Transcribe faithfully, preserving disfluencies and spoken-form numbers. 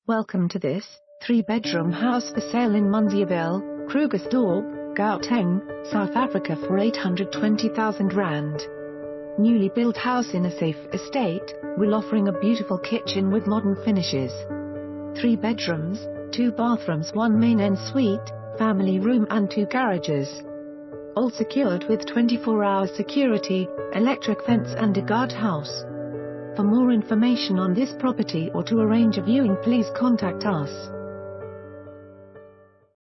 Welcome to this three-bedroom house for sale in Munsieville, Krugersdorp, Gauteng, South Africa for eight hundred twenty thousand rand. Newly built house in a safe estate, will offering a beautiful kitchen with modern finishes. Three bedrooms, two bathrooms, one main ensuite, family room and two garages. All secured with twenty-four hour security, electric fence and a guardhouse. For more information on this property or to arrange a viewing, please contact us.